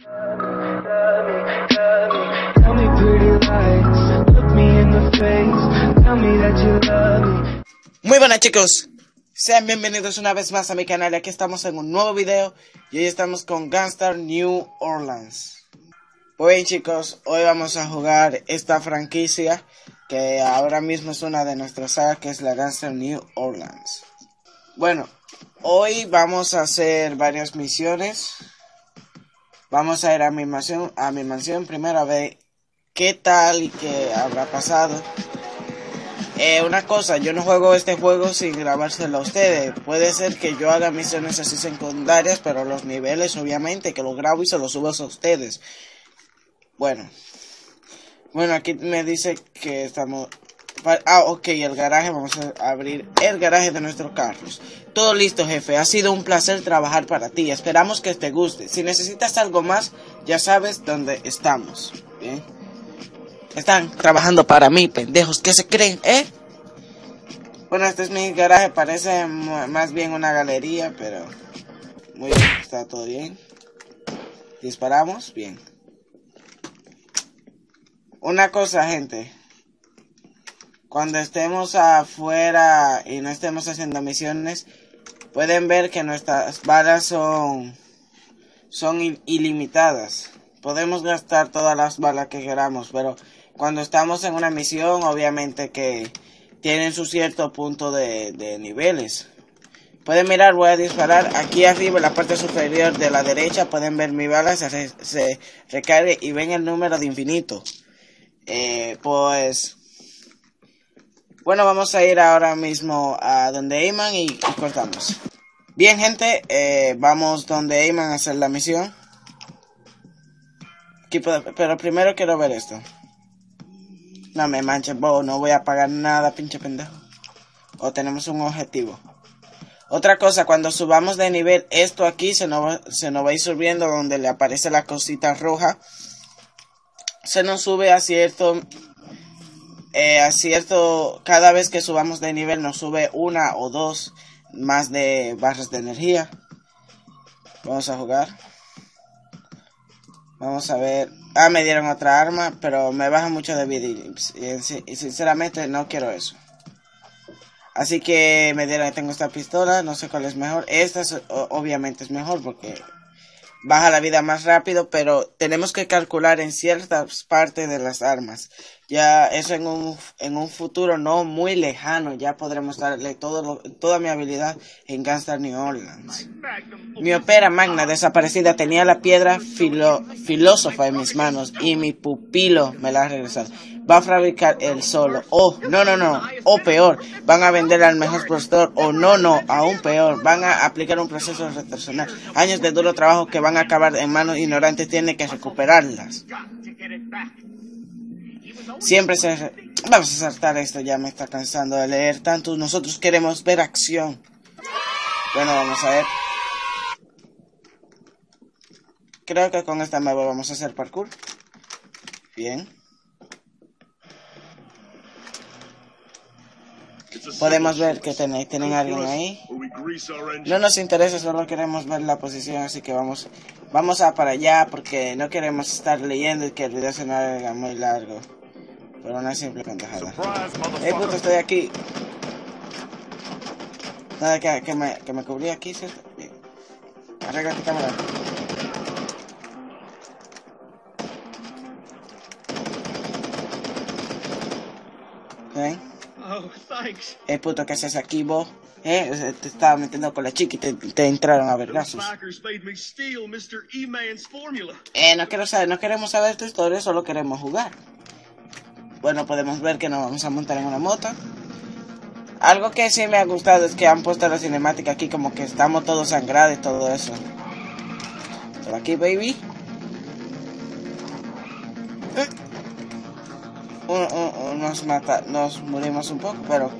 Muy buenas chicos, sean bienvenidos una vez más a mi canal. Aquí estamos en un nuevo video y hoy estamos con Gunstar New Orleans. Pues bien chicos, hoy vamos a jugar esta franquicia que ahora mismo es una de nuestras sagas, que es la Gunstar New Orleans. Bueno, hoy vamos a hacer varias misiones. Vamos a ir a mi mansión primero a ver qué tal y qué habrá pasado. Una cosa, yo no juego este juego sin grabárselo a ustedes. Puede ser que yo haga misiones así secundarias, pero los niveles obviamente que los grabo y se los subo a ustedes. Bueno, aquí me dice que estamos... ok, el garaje, vamos a abrir el garaje de nuestros carros. Todo listo, jefe, ha sido un placer trabajar para ti. Esperamos que te guste. Si necesitas algo más, ya sabes dónde estamos. Bien. Están trabajando para mí, pendejos. ¿Qué se creen, Bueno, este es mi garaje. Parece más bien una galería, pero... muy bien, está todo bien. Disparamos, bien. Una cosa, gente. Cuando estemos afuera y no estemos haciendo misiones, pueden ver que nuestras balas son ilimitadas. Podemos gastar todas las balas que queramos, pero cuando estamos en una misión, obviamente que tienen su cierto punto de niveles. Pueden mirar, voy a disparar. Aquí arriba en la parte superior de la derecha pueden ver mi bala, se recargue y ven el número de infinito. Pues... bueno, vamos a ir ahora mismo a donde Eyman y cortamos. Bien, gente, vamos donde Eyman a hacer la misión. Pero primero quiero ver esto. No me manches, bobo, no voy a pagar nada, pinche pendejo. O tenemos un objetivo. Otra cosa, cuando subamos de nivel, esto aquí se nos va a ir subiendo donde le aparece la cosita roja. Se nos sube a cierto... cada vez que subamos de nivel nos sube una o dos más de barras de energía. Vamos a jugar. Vamos a ver. Me dieron otra arma, pero me baja mucho de vida y sinceramente no quiero eso. Así que me dieron, tengo esta pistola, no sé cuál es mejor. Esta obviamente es mejor porque baja la vida más rápido, pero tenemos que calcular en ciertas partes de las armas. Ya eso en un futuro no muy lejano, ya podremos darle toda mi habilidad en Gunstar New Orleans. Mi opera magna desaparecida tenía la piedra filósofa en mis manos y mi pupilo me la ha regresado. Va a fabricar él solo. No. O peor, van a vender al mejor postor. Aún peor, van a aplicar un proceso de retorsionar. Años de duro trabajo que van a acabar en manos ignorantes, tienen que recuperarlas. Vamos a saltar esto, ya me está cansando de leer tanto. Nosotros queremos ver acción. Bueno, vamos a ver. Creo que con esta mapa vamos a hacer parkour. Bien. Podemos ver que tienen alguien ahí. No nos interesa, solo queremos ver la posición, así que vamos a para allá porque no queremos estar leyendo y que el video se nos haga muy largo. Pero una simple pendejada. Puto, estoy aquí. Nada, que me cubrí aquí, ¿cierto? Bien. Arregla tu cámara. ¿Ven? Puto, ¿qué haces aquí vos? Te estaba metiendo con la chica y te entraron a vergazos. No queremos saber tu historia, solo queremos jugar. Bueno, podemos ver que nos vamos a montar en una moto. Algo que sí me ha gustado es que han puesto la cinemática aquí como que estamos todos sangrados y todo eso. Por aquí, baby. Nos morimos un poco,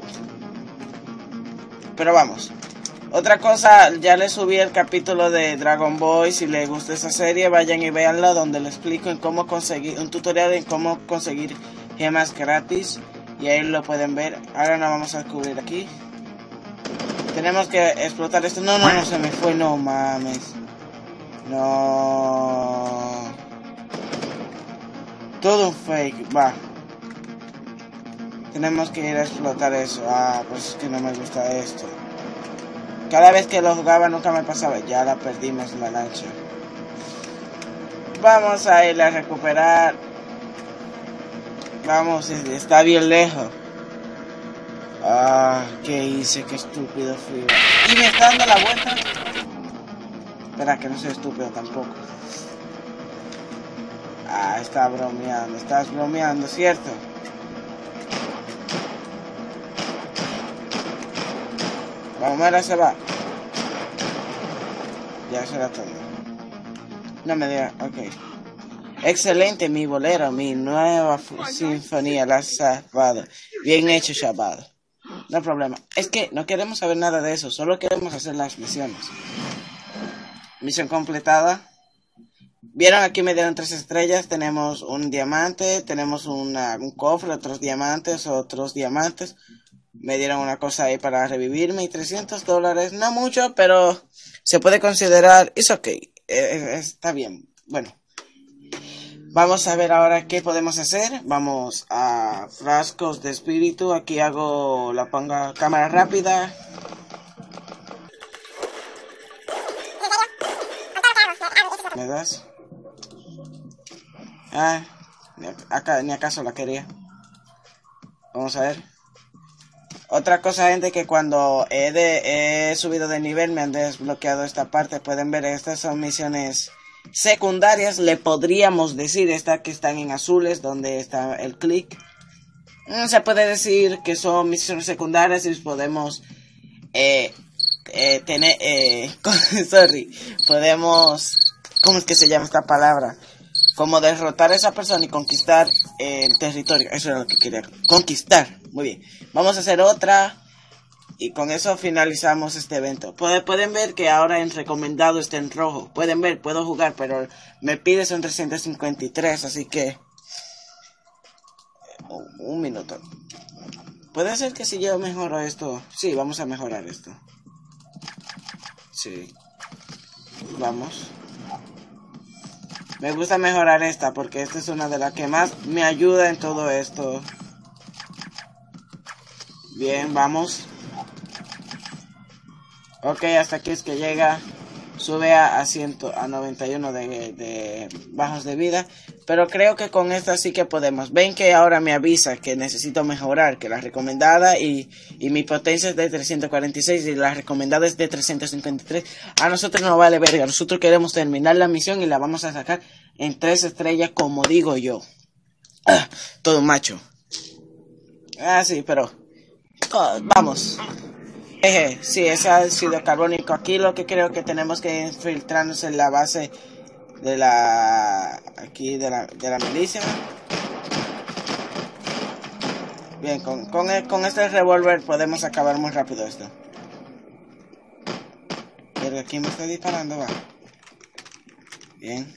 pero vamos. Otra cosa, ya les subí el capítulo de Dragon Ball. Si les gusta esa serie, vayan y véanla, donde les explico en cómo conseguir un tutorial en cómo conseguir gemas gratis, y ahí lo pueden ver. Ahora nos vamos a descubrir aquí. Tenemos que explotar esto. No, se me fue, no mames. No. Todo un fake, va. Tenemos que ir a explotar eso. Ah, pues es que no me gusta esto. Cada vez que lo jugaba nunca me pasaba. Ya la perdimos la lancha. Vamos a ir a recuperar. Vamos, está bien lejos. Ah, ¿qué hice? Qué estúpido fui. Y me está dando la vuelta. Espera, que no soy estúpido tampoco. Ah, está bromeando. Estás bromeando, ¿cierto? Vamos, ahora se va. Ya será todo. No me diga, ok. Excelente, mi bolero, mi nueva sinfonía, la has salvado. Bien hecho, Shabbat. No hay problema. Es que no queremos saber nada de eso, solo queremos hacer las misiones. Misión completada. Vieron, aquí me dieron 3 estrellas. Tenemos un diamante, tenemos un cofre, otros diamantes. Me dieron una cosa ahí para revivirme y $300. No mucho, pero se puede considerar. Es ok. Está bien. Bueno. Vamos a ver ahora qué podemos hacer. Vamos a frascos de espíritu. Aquí pongo cámara rápida. ¿Me das? Ah, ni acaso la quería. Vamos a ver. Otra cosa, gente, que cuando he subido de nivel me han desbloqueado esta parte. Pueden ver, estas son misiones secundarias, le podríamos decir, estas que están en azules, donde está el clic. Se puede decir que son misiones secundarias y podemos podemos, ¿cómo es que se llama esta palabra? Como derrotar a esa persona y conquistar el territorio. Eso era lo que quería, conquistar. Muy bien, vamos a hacer otra. Y con eso finalizamos este evento. Pueden ver que ahora en recomendado está en rojo. Pueden ver, puedo jugar, pero me pide son 353, así que... un minuto. Puede ser que si yo mejoro esto... Sí, vamos a mejorar esto. Sí. Vamos. Me gusta mejorar esta porque esta es una de las que más me ayuda en todo esto. Bien, vamos. Ok, hasta aquí es que llega. Sube a 91 de bajos de vida. Pero creo que con esta sí que podemos. Ven que ahora me avisa que necesito mejorar. Que la recomendada y mi potencia es de 346 y la recomendada es de 353. A nosotros no vale verga. Nosotros queremos terminar la misión y la vamos a sacar en 3 estrellas como digo yo. Todo macho. Ah, sí, pero... vamos. Sí, ese ácido carbónico. Aquí lo que creo que tenemos que infiltrarnos en la base de de la milicia. Bien, con este revólver podemos acabar muy rápido esto. Pero aquí me está disparando, va. Bien.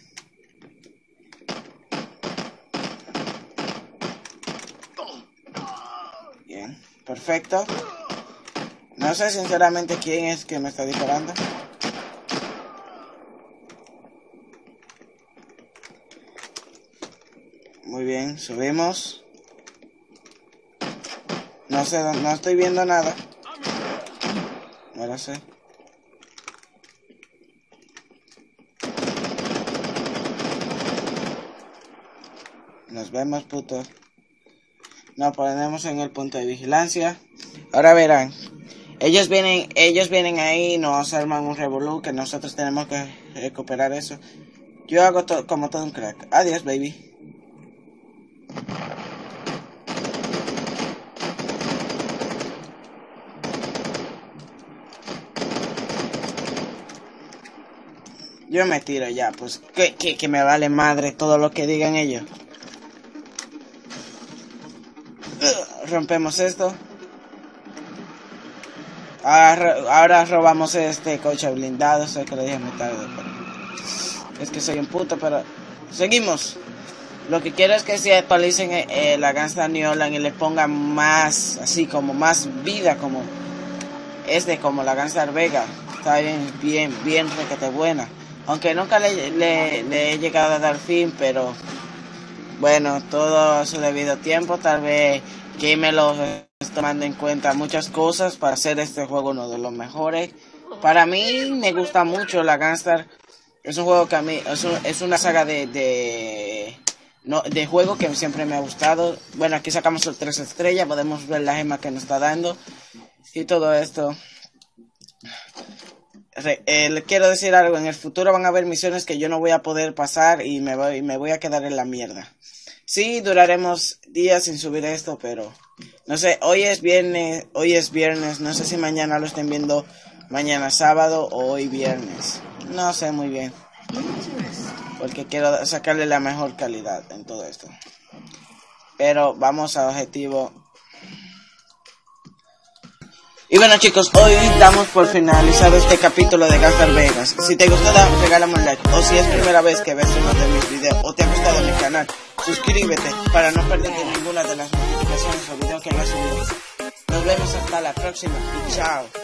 Bien, perfecto. No sé sinceramente quién es que me está disparando. Muy bien, subimos. No sé, no estoy viendo nada. No lo sé. Nos vemos, puto. Nos ponemos en el punto de vigilancia. Ahora verán. Ellos vienen ahí, nos arman un revolú que nosotros tenemos que recuperar eso. Yo hago como todo un crack. Adiós, baby. Yo me tiro ya, pues que me vale madre todo lo que digan ellos. Rompemos esto. Ahora robamos este coche blindado. Sé que lo dije muy tarde, pero... es que soy un puto, pero... seguimos. Lo que quiero es que se actualicen la Gangstar New Orleans y le pongan más, así como más vida, como como la Gangstar Vega. Está bien requete buena. Aunque nunca le he llegado a dar fin, pero bueno, todo a su debido tiempo. Tal vez Game lo está tomando en cuenta muchas cosas para hacer este juego uno de los mejores. Para mí me gusta mucho la Gunstar. Es un juego que a mí es una saga de juego que siempre me ha gustado. Bueno, aquí sacamos el 3 estrellas, podemos ver la gema que nos está dando y todo esto. Le quiero decir algo, en el futuro van a haber misiones que yo no voy a poder pasar y me voy a quedar en la mierda. Sí, duraremos días sin subir esto, pero no sé, hoy es viernes, no sé si mañana lo estén viendo mañana sábado o hoy viernes. No sé muy bien, porque quiero sacarle la mejor calidad en todo esto. Pero vamos a objetivo. Y bueno chicos, hoy damos por finalizado este capítulo de Gunstar Vegas. Si te gustó, regálame un like. O si es primera vez que ves uno de mis videos o te ha gustado mi canal, suscríbete para no perderte ninguna de las notificaciones o videos que haga subido. Nos vemos hasta la próxima y chao.